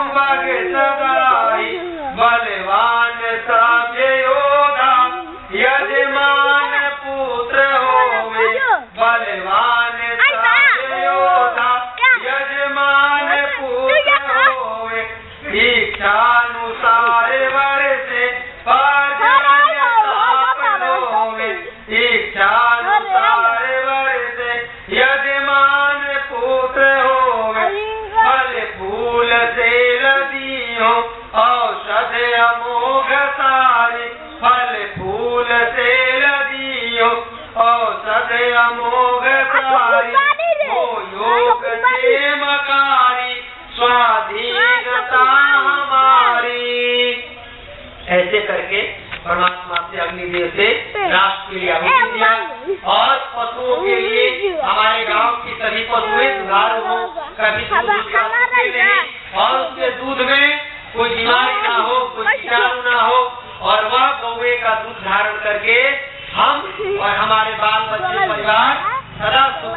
Bug सगाई बलवान सब योधा यजमान पुत्र होवे बलवान सब योधा यजमान पुत्र होवे इच्छानुसार वर्षे इच्छानुसार वर्षे यजमान पुत्र होवे फल फूल से लदियो औषध अमोघ सारी फल फूल से लदियो औषध अमोघ सारी हो योग क्षेमकारी स्वाधीनता हमारी। ऐसे करके परमात्मा से अग्निदेव से राष्ट्र के लिए आहुति दिया और पशुओं के लिए हमारे गांव की सभी पशुएं सुधार हो, कभी और उसके दूध में कोई बीमारी ना हो, कोई कीटाणु ना हो और वह गौवे का दूध धारण करके हम और हमारे बाल बच्चे परिवार सदा